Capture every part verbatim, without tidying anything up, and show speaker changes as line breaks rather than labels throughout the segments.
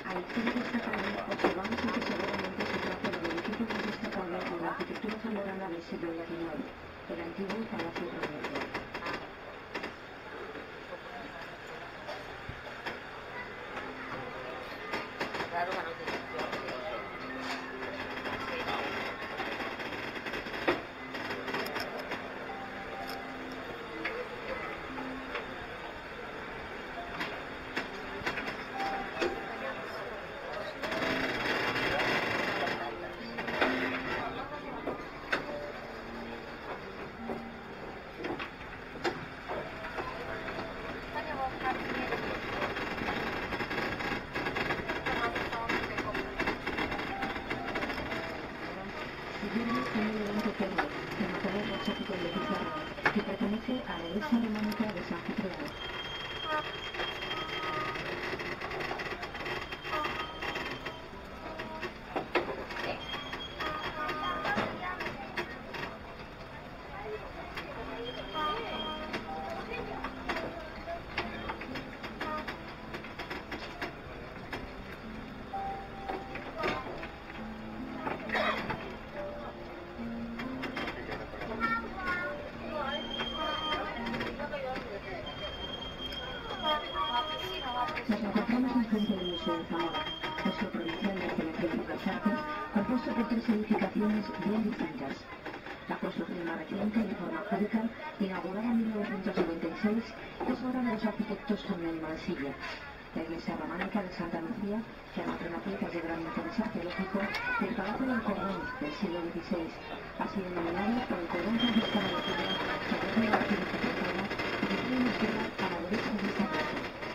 A la izquierda destacable observamos el que seguramente se trata del edificio más destacable de la arquitectura zamorana del siglo diecinueve, el antiguo Palacio Provincial.
Claro, bueno, sí.
Que pertenece a la iglesia románica de San Cipriano. Nos encontramos enfrente del Museo de Zamora, Museo Provincial de Arqueología y Bellas Artes, compuesto por tres edificaciones bien distintas. La construcción más reciente, de forma judicial, inaugurada en mil novecientos noventa y seis, es obra de los arquitectos Tornel Mansilla. La iglesia románica de Santa Lucía, que almacena piezas de gran interés arqueológico, y el Palacio del Cordón del siglo dieciséis, ha sido nominado por el Cordón Franciscano de Cuba, que acoge la Basílica Católica y que tiene una escuela a la derecha de esta plaza.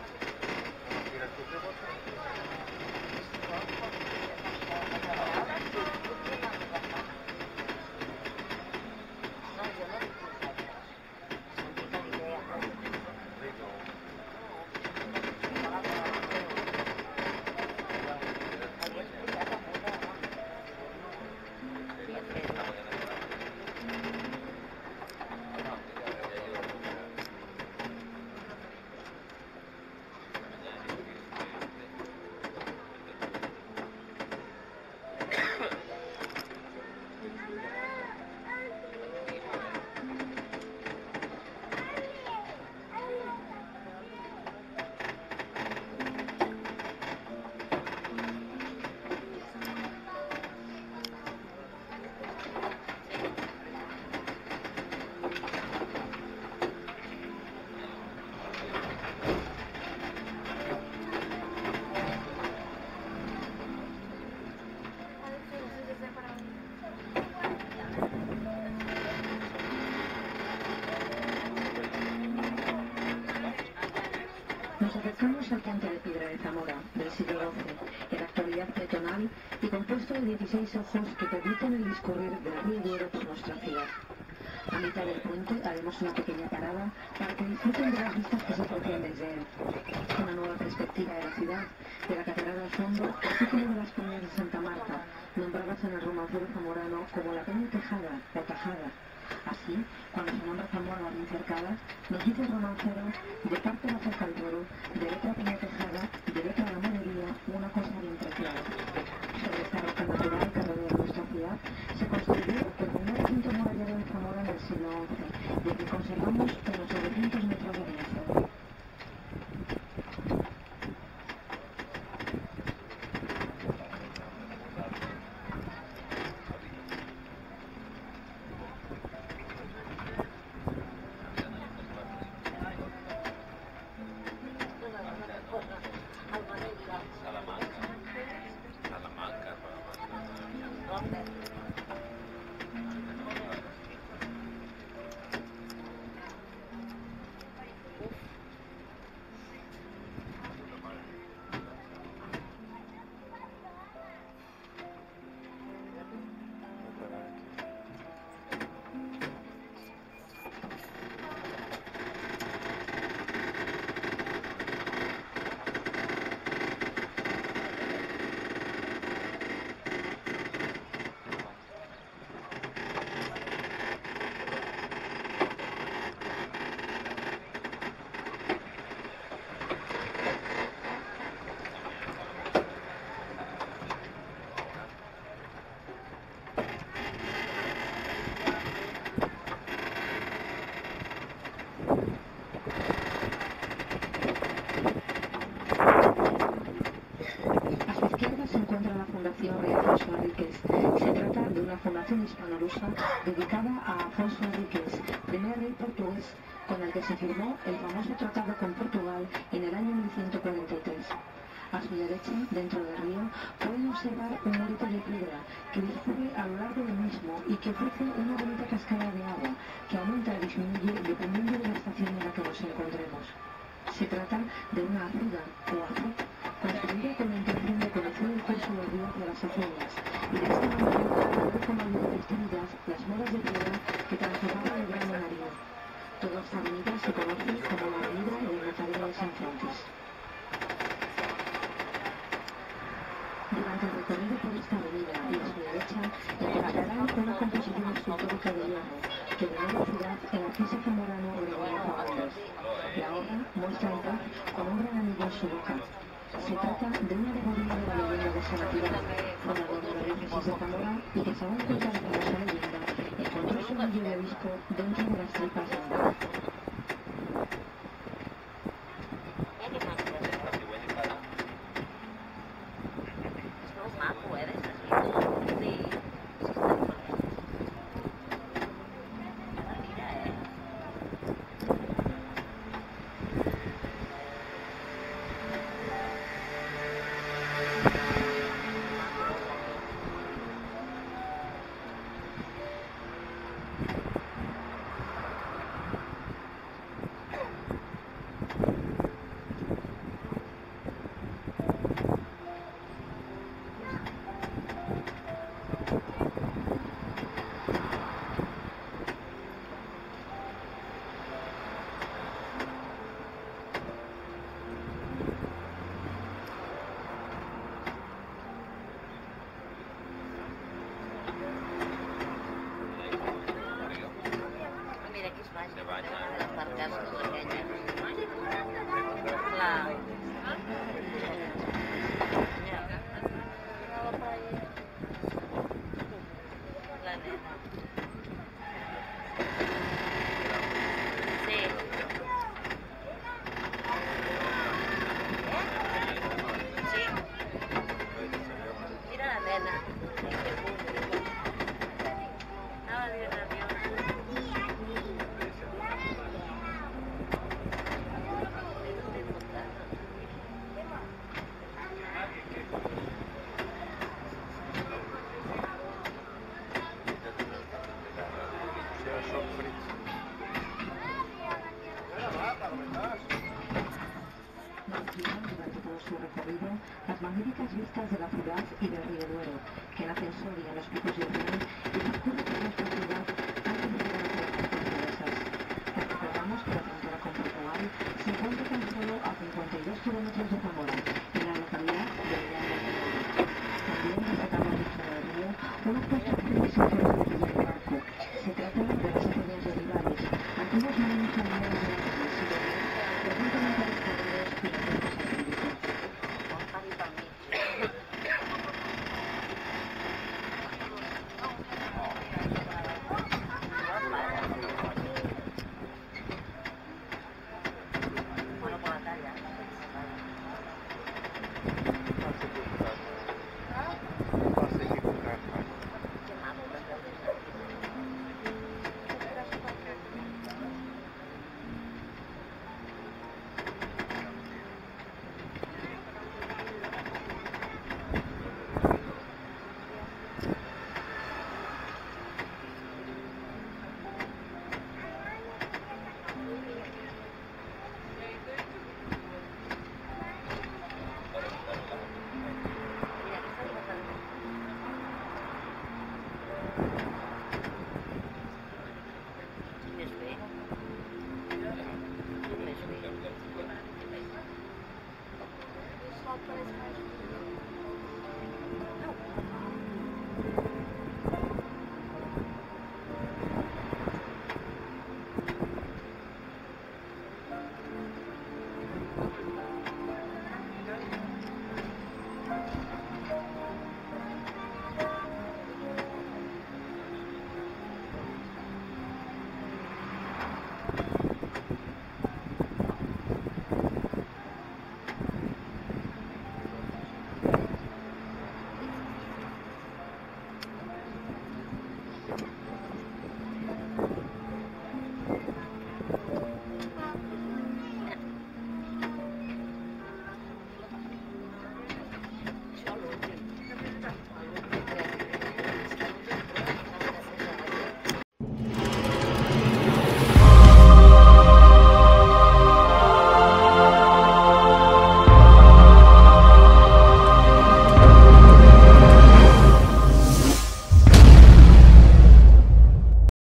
Nos acercamos al puente de piedra de Zamora, del siglo doce, en la actualidad peatonal y compuesto de dieciséis ojos que permiten el discurrir del río Duero por nuestra ciudad. A mitad del puente haremos una pequeña parada para que disfruten de las vistas que se aprecian desde él. Una nueva perspectiva de la ciudad, de la catedral al fondo, el círculo de las peñas de Santa Marta, nombradas en el romancero zamorano como la Peña Tejada o Tajada. Así, cuando se nombra Zamora bien cercada, nos dice el romancero, de parte la Plaza del Duero, de letra Peña Tejada, de letra la Morería, una cosa bien preciada. Sobre esta roca natural que rodea nuestra ciudad, se construyó el primer recinto murallero de Zamora en el siglo once, y aquí conservamos unos novecientos metros de diámetro. encuentra la Fundación Rey Afonso Henriques. Se trata de una fundación hispano-lusa dedicada a Afonso Henriques, primer rey portugués, con el que se firmó el famoso tratado con Portugal en el año mil ciento cuarenta y tres. A su derecha, dentro del río, pueden observar un murito de piedra que discurre a lo largo del mismo y que ofrece una bonita cascada de agua que aumenta o disminuye dependiendo de la estación en la que nos encontremos. Se trata de una azuda o azud, construida con la intención de conocer el curso del río por las aceñas y de esta manera poder con mayor efectividad las moras de piedra que transformaban el gran marino. Toda esta avenida se conoce como la avenida del Nazareno de San Francis. Durante el recorrido por esta avenida y a su derecha encontrarán una composición escultórica de hierro que da velocidad el artista zamorano Gregorio Fagundes. La obra muestra el pez con un gran anillo en su boca. Se trata de una alegoría de la leyenda de San Atilano, fundador de la diócesis de Zamora y que, según cuenta la famosa leyenda, encontró su anillo de obispo dentro de las tripas de un pez. Las magníficas vistas de la ciudad y del río Duero, que en ascensor y en los picos de Orión y discurre por nuestra ciudad antes de llegar a las portuguesas. Les recordamos que la frontera con Portugal se encuentra tan solo a cincuenta y dos kilómetros de Zamora, en la localidad de Llano de Oro. También destacamos dentro del río una construcción de sectores de Villa de Barco. Se trata de las aceñas de Olivares, antiguos molinos marineros de la del siglo diez, recientemente restaurados y repuestos al público.
No.